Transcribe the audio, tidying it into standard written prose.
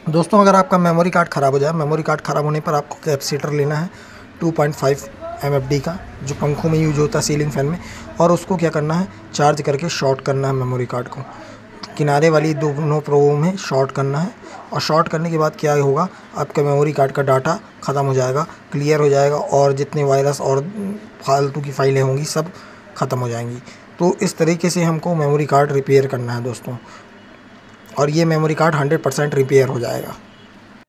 दोस्तों अगर आपका मेमोरी कार्ड ख़राब हो जाए, मेमोरी कार्ड ख़राब होने पर आपको कैपेसिटर लेना है 2.5 MFD का, जो पंखों में यूज होता है, सीलिंग फैन में, और उसको क्या करना है, चार्ज करके शॉर्ट करना है मेमोरी कार्ड को, किनारे वाली दोनों प्रोबों में शॉर्ट करना है। और शॉर्ट करने के बाद क्या होगा, आपके मेमोरी कार्ड का डाटा ख़त्म हो जाएगा, क्लियर हो जाएगा, और जितने वायरस और फालतू की फाइलें होंगी सब ख़त्म हो जाएंगी। तो इस तरीके से हमको मेमोरी कार्ड रिपेयर करना है दोस्तों, और ये मेमोरी कार्ड 100% रिपेयर हो जाएगा।